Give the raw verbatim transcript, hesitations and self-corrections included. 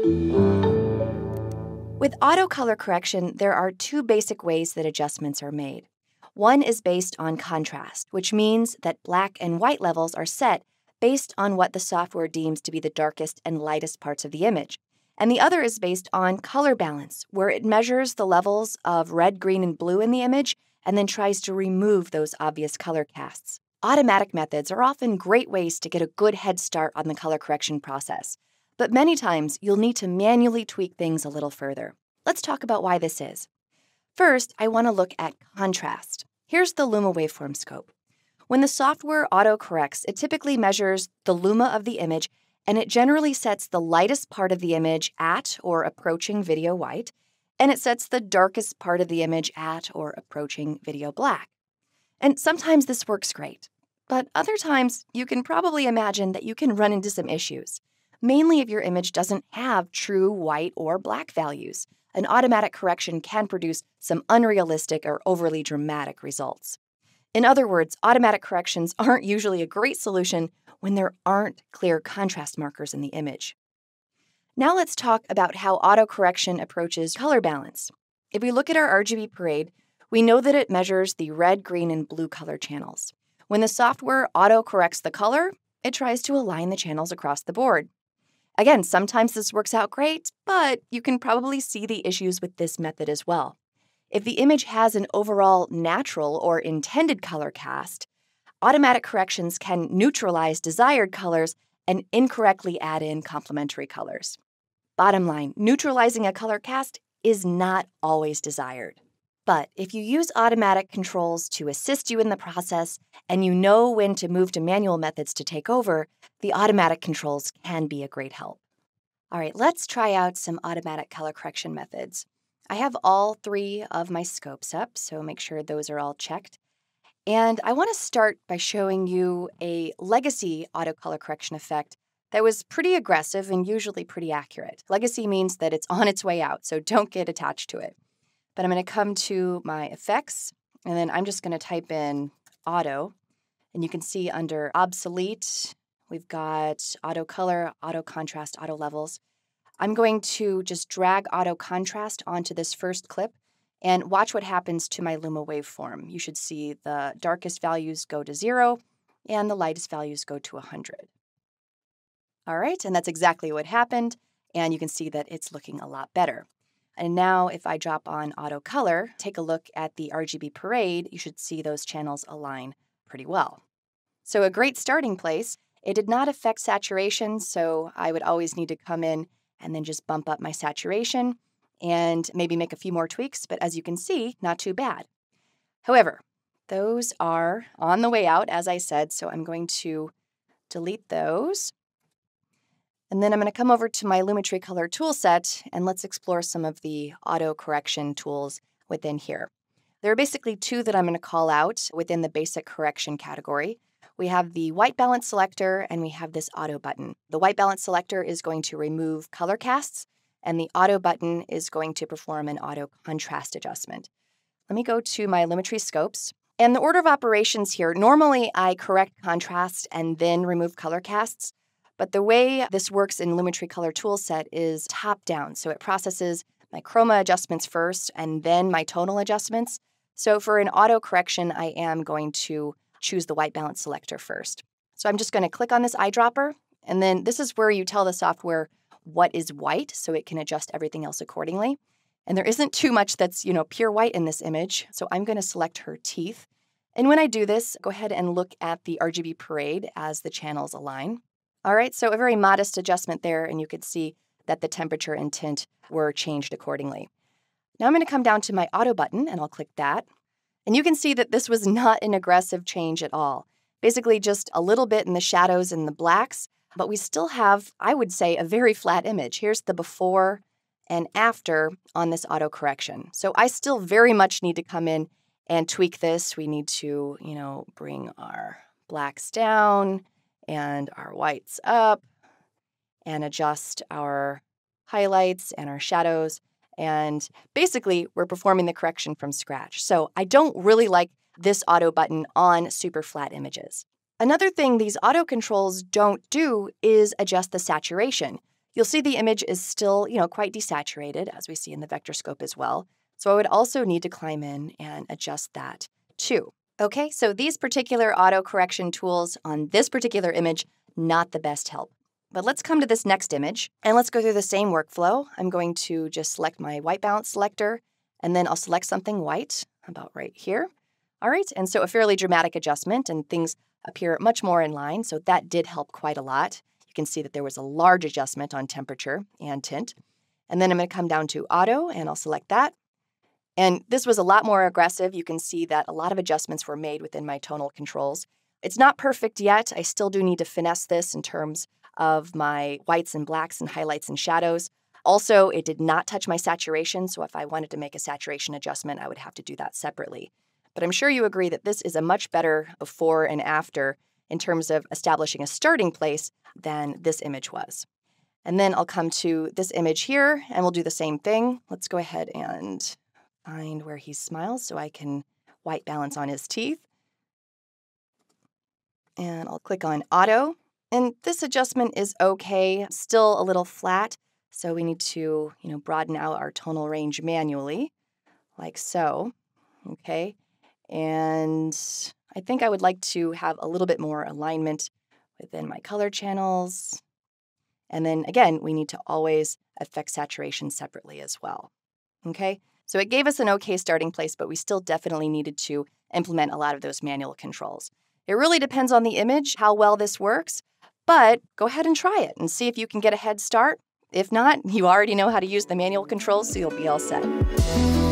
With auto color correction, there are two basic ways that adjustments are made. One is based on contrast, which means that black and white levels are set based on what the software deems to be the darkest and lightest parts of the image. And the other is based on color balance, where it measures the levels of red, green, and blue in the image and then tries to remove those obvious color casts. Automatic methods are often great ways to get a good head start on the color correction process, but many times you'll need to manually tweak things a little further. Let's talk about why this is. First, I want to look at contrast. Here's the Luma waveform scope. When the software auto-corrects, it typically measures the luma of the image, and it generally sets the lightest part of the image at or approaching video white, and it sets the darkest part of the image at or approaching video black. And sometimes this works great, but other times you can probably imagine that you can run into some issues, mainly if your image doesn't have true white or black values. An automatic correction can produce some unrealistic or overly dramatic results. In other words, automatic corrections aren't usually a great solution when there aren't clear contrast markers in the image. Now let's talk about how autocorrection approaches color balance. If we look at our R G B parade, we know that it measures the red, green, and blue color channels. When the software auto-corrects the color, it tries to align the channels across the board. Again, sometimes this works out great, but you can probably see the issues with this method as well. If the image has an overall natural or intended color cast, automatic corrections can neutralize desired colors and incorrectly add in complementary colors. Bottom line, neutralizing a color cast is not always desired. But if you use automatic controls to assist you in the process and you know when to move to manual methods to take over, the automatic controls can be a great help. All right, let's try out some automatic color correction methods. I have all three of my scopes up, so make sure those are all checked. And I want to start by showing you a legacy auto color correction effect that was pretty aggressive and usually pretty accurate. Legacy means that it's on its way out, so don't get attached to it. But I'm going to come to my effects, and then I'm just going to type in auto. And you can see under obsolete, we've got auto color, auto contrast, auto levels. I'm going to just drag auto contrast onto this first clip and watch what happens to my Luma waveform. You should see the darkest values go to zero and the lightest values go to one hundred. All right, and that's exactly what happened. And you can see that it's looking a lot better. And now if I drop on auto color, take a look at the R G B parade, you should see those channels align pretty well. So a great starting place. It did not affect saturation, so I would always need to come in and then just bump up my saturation and maybe make a few more tweaks, but as you can see, not too bad. However, those are on the way out, as I said, so I'm going to delete those. And then I'm going to come over to my Lumetri Color toolset, and let's explore some of the auto correction tools within here. There are basically two that I'm going to call out within the basic correction category. We have the white balance selector, and we have this auto button. The white balance selector is going to remove color casts, and the auto button is going to perform an auto contrast adjustment. Let me go to my Lumetri scopes. And the order of operations here, normally I correct contrast and then remove color casts. But the way this works in Lumetri Color Toolset is top-down. So it processes my chroma adjustments first and then my tonal adjustments. So for an auto correction, I am going to choose the white balance selector first. So I'm just going to click on this eyedropper, and then this is where you tell the software what is white so it can adjust everything else accordingly. And there isn't too much that's, you know, pure white in this image. So I'm going to select her teeth. And when I do this, go ahead and look at the R G B parade as the channels align. All right, so a very modest adjustment there, and you could see that the temperature and tint were changed accordingly. Now I'm going to come down to my auto button, and I'll click that. And you can see that this was not an aggressive change at all. Basically just a little bit in the shadows and the blacks, but we still have, I would say, a very flat image. Here's the before and after on this auto correction. So I still very much need to come in and tweak this. We need to, you know, bring our blacks down and our whites up and adjust our highlights and our shadows. And basically, we're performing the correction from scratch. So I don't really like this auto button on super flat images. Another thing these auto controls don't do is adjust the saturation. You'll see the image is still, you know, quite desaturated, as we see in the vector scope as well. So I would also need to climb in and adjust that too. Okay, so these particular auto correction tools on this particular image, not the best help. But let's come to this next image, and let's go through the same workflow. I'm going to just select my white balance selector, and then I'll select something white, about right here. All right, and so a fairly dramatic adjustment, and things appear much more in line, so that did help quite a lot. You can see that there was a large adjustment on temperature and tint. And then I'm going to come down to auto, and I'll select that. And this was a lot more aggressive. You can see that a lot of adjustments were made within my tonal controls. It's not perfect yet. I still do need to finesse this in terms of my whites and blacks and highlights and shadows. Also, it did not touch my saturation, so if I wanted to make a saturation adjustment, I would have to do that separately. But I'm sure you agree that this is a much better before and after in terms of establishing a starting place than this image was. And then I'll come to this image here, and we'll do the same thing. Let's go ahead and find where he smiles so I can white balance on his teeth. And I'll click on auto. And this adjustment is okay, still a little flat. So we need to, you know, broaden out our tonal range manually, like so. Okay. And I think I would like to have a little bit more alignment within my color channels. And then again, we need to always affect saturation separately as well. Okay. So it gave us an okay starting place, but we still definitely needed to implement a lot of those manual controls. It really depends on the image, how well this works, but go ahead and try it and see if you can get a head start. If not, you already know how to use the manual controls, so you'll be all set.